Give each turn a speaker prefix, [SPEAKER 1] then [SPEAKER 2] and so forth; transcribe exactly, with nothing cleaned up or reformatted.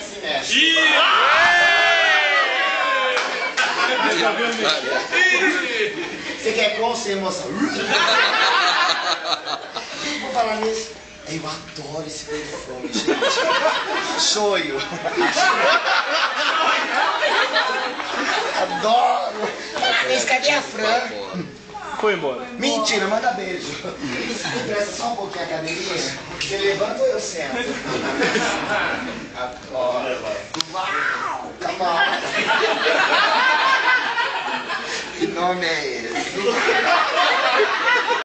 [SPEAKER 1] se mexe.
[SPEAKER 2] Ih!
[SPEAKER 1] Você quer com ou sem emoção? Vou falar nisso. Eu adoro esse perfume, gente. Shoyu. Adoro. Mas cadê a Fran?
[SPEAKER 3] Foi embora.
[SPEAKER 1] Mentira, manda beijo. Me presta só um pouquinho a cadeirinha. Você levanta ou eu sento? Adoro. Uau! Come on. Que nome é esse?